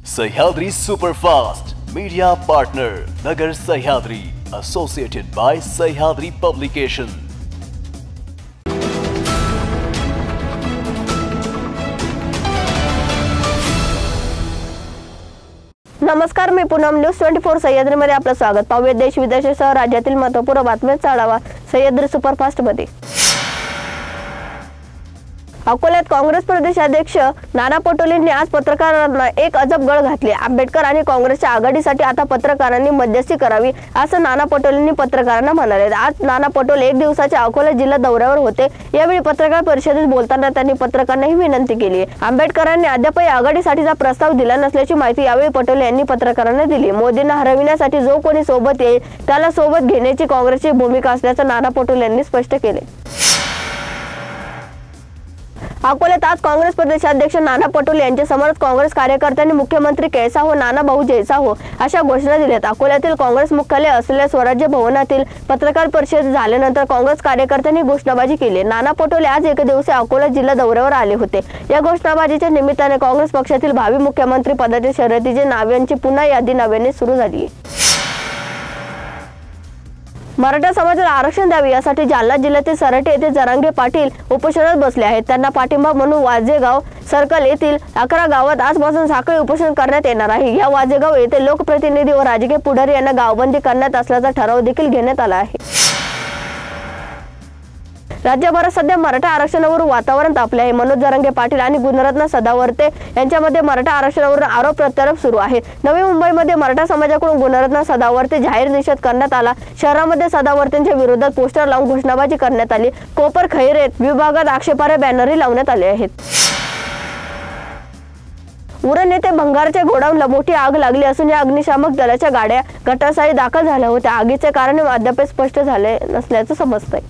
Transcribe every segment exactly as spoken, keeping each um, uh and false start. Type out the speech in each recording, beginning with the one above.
Sahyadri Superfast Media Partner Nagar Sahyadri associated by Sahyadri Publication. नमस्कार, मी Poonam news चोवीस सह्याद्री मध्ये आपलं स्वागत. पाहूया देश विदेशासह राज्यातील महत्त्वपूर्ण बातम्यांचा आढावा सह्याद्री सुपरफास्ट मध्ये. अकोल्यात काँग्रेस प्रदेशाध्यक्ष नाना पटोलेंनी आज पत्रकारांना एक अजब गळ घातली. आंबेडकर आणि काँग्रेसच्या आघाडीसाठी आता पत्रकारांनी मध्यस्थी करावी असं नाना पटोलेंनी पत्रकारांना म्हणाले. आज नाना पटोले एक दिवसाच्या अकोला जिल्हा दौऱ्यावर होते. यावेळी पत्रकार परिषदेत बोलताना त्यांनी पत्रकारांना ही विनंती केली. आंबेडकरांनी अद्यापही आघाडीसाठीचा प्रस्ताव दिला नसल्याची माहिती यावेळी पटोले यांनी पत्रकारांना दिली. मोदींना हरविण्यासाठी जो कोणी सोबत येईल त्याला सोबत घेण्याची काँग्रेसची भूमिका असल्याचं नाना पटोले यांनी स्पष्ट केले. अकोल्यात आज काँग्रेस प्रदेशाध्यक्ष नाना पटोले यांच्या समोर काँग्रेस कार्यकर्त्यांनी मुख्यमंत्री कैसा हो नाना भाऊ जैसा हो अशा घोषणा दिल्यात. अकोल्यातील काँग्रेस मुख्यालय असलेल्या स्वराज्य भवनातील पत्रकार परिषद झाल्यानंतर काँग्रेस कार्यकर्त्यांनी घोषणाबाजी केली. नाना पटोले आज एक दिवसीय अकोला जिल्हा दौऱ्यावर आले होते. या घोषणाबाजीच्या निमित्ताने काँग्रेस पक्षातील भावी मुख्यमंत्री पदाच्या शर्यतीचे नावांची पुन्हा यादी नव्याने सुरू झाली. मराठा समाजाला आरक्षण द्यावे यासाठी जालना जिल्ह्यातील सराटे येथे जरांगे पाटील उपोषणात बसले आहेत. त्यांना पाठिंबा म्हणून वाजेगाव सर्कल येथील अकरा गावात आजपासून साखळी उपोषण करण्यात येणार आहे. या वाजेगाव येथे लोकप्रतिनिधी व राजकीय पुढारी यांना गावबंदी करण्यात असल्याचा ठराव देखील घेण्यात आला आहे. राज्यभरात सध्या मराठा आरक्षणावर वातावरण तापले आहे. मनोज जरांगे पाटील आणि गुणरत्न सदावर्ते यांच्यामध्ये मराठा आरक्षणावर आरोप प्रत्यारोप सुरू आहे. नवी मुंबईमध्ये मराठा समाजाकडून गुणरत्न सदावर्ते जाहीर निषेध करण्यात आला. शहरामध्ये सदावर्तेंच्या विरोधात पोस्टर लावून घोषणाबाजी करण्यात आली. कोपर खैरेत विभागात आक्षेपार्ह बॅनरही लावण्यात आले आहेत. उरण येथे भंगारच्या गोडाऊनला मोठी आग लागली असून या अग्निशामक दलाच्या गाड्या घटनास्थळी दाखल झाल्या होत्या. आगीचे कारण अद्याप स्पष्ट झाले नसल्याचं समजतंय.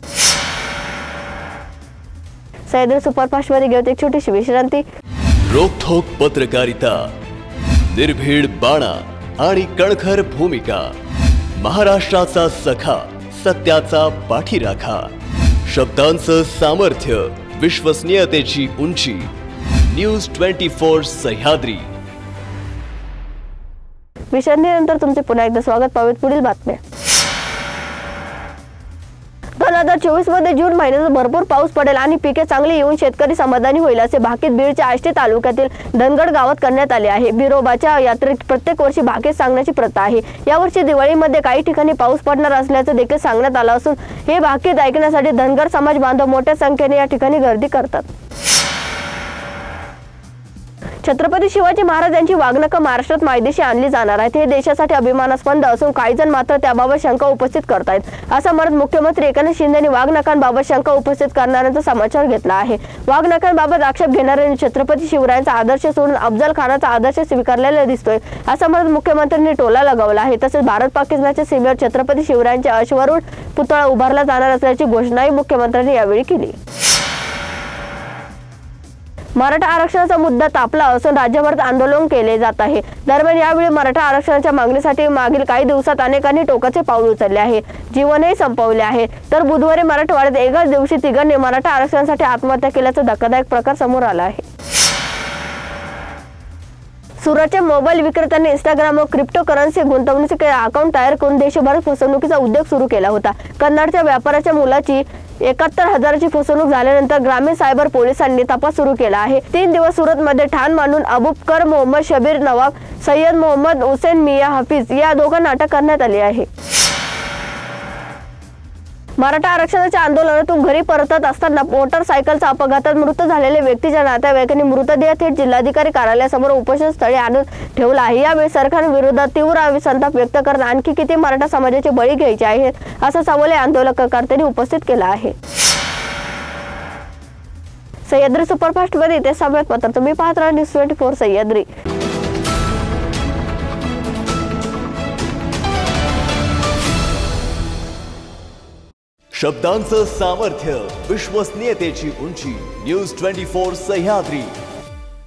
सह्याद्री सुपरफास्ट मध्ये घेऊन एक छोटीशी विश्रांती. रोखोक पत्रकारिता, निर्भीड बाणा आणि कणखर भूमिका, महाराष्ट्राचा सखा, सत्याचा पाठीराखा, शब्दांचं सामर्थ्य, विश्वसनीयतेची उंची. न्यूज चोवीस सह्याद्री. विश्रांतीनंतर तुमचे पुन्हा एकदा स्वागत. पाहूयात पुढील बातम्या. दोन हजार चोवीस मध्ये जून महिन्यात भरपूर पाऊस पडेल आणि पिके चांगली येऊन शेतकरी समाधानी होईल असे भाकीत बीडच्या आष्टी तालुक्यातील धनगड गावात करण्यात आले आहे. बिरोबाच्या यात्रेत प्रत्येक वर्षी भाकीत सांगण्याची प्रथा आहे. यावर्षी दिवाळीमध्ये काही ठिकाणी पाऊस पडणार असल्याचं देखील सांगण्यात आलं असून हे भाकीत ऐकण्यासाठी धनगर समाज बांधव मोठ्या संख्येने या ठिकाणी गर्दी करतात. छत्रपती शिवाजी महाराज यांची वाघनखं महाराष्ट्रात मायदेशी आणली जाणार आहेत. हे देशासाठी अभिमानास्पद असून काही जण मात्र त्याबाबत शंका उपस्थित करतायत. असं म्हणत मुख्यमंत्री एकनाथ शिंदेंनी वाघनखांबाबत शंका उपस्थित करणाऱ्यांचा समाचार घेतला आहे. वाघनखांबाबत आक्षेप घेणाऱ्यांनी छत्रपती शिवरायांचा आदर्श सोडून अफजल खानाचा आदर्श स्वीकारलेला दिसतोय असं म्हणत मुख्यमंत्र्यांनी टोला लगावला आहे. तसेच भारत पाकिस्तानच्या सीमेवर छत्रपती शिवरायांच्या अश्वारूढ पुतळा उभारला जाणार असल्याची घोषणाही मुख्यमंत्र्यांनी यावेळी केली. मराठा आरक्षणाचा मुद्दा तापला असून राज्यभरात आंदोलन केले जात आहे. दरम्यान यावेळी मराठा आरक्षणाच्या मागणीसाठी मागील काही दिवसात अनेकांनी टोकाचे पाऊल उचलले आहे. जीवनही संपवले आहे. तर बुधवारी मराठवाड्यात एकाच दिवशी तिघांनी मराठा आरक्षणासाठी आत्महत्या केल्याचा धक्कादायक प्रकार समोर आला आहे. सुरतच्या मोबाईल विक्रेत्यांनी इंस्टाग्रामवर क्रिप्टोकरन्सी गुंतवणुकीचे अकाउंट तयार करून देशभरात फसवणुकीचा उद्योग सुरू केला होता. कन्नडच्या व्यापाऱ्याच्या मुलाची एकाहत्तर हजाराची फसवणूक झाल्यानंतर ग्रामीण सायबर पोलिसांनी तपास सुरू केला आहे. तीन दिवस सुरतमध्ये ठाण मांडून अबुबकर मोहम्मद शबीर नवाब, सय्यद मोहम्मद हुसेन मिया हफीज या दोघांना अटक करण्यात आली आहे. मराठा आरक्षणाच्या आंदोलनातून घरी परतत असताना मोटरसायकलच्या अपघातात मृत झालेल्या व्यक्तीच्या नातेवाईकांनी मृतदेह थेट जिल्हाधिकारी कार्यालयासमोर उपोषण स्थळी आणून ठेवला आहे. यावेळी सरकारविरोधात तीव्र संताप व्यक्त करत आणखी किती मराठा समाजाचे बळी घ्यायचे आहेत असा सवाल आंदोलनकर्त्यांनी उपस्थित केला आहे. सह्याद्री सुपरफास्ट मध्ये इथे समेत पत्र तुम्ही पाहत राहा न्यूज चोवीस सह्याद्री. शब्दांचं सामर्थ्य, विश्वसनीयतेची उंची. न्यूज चोवीस सह्याद्री.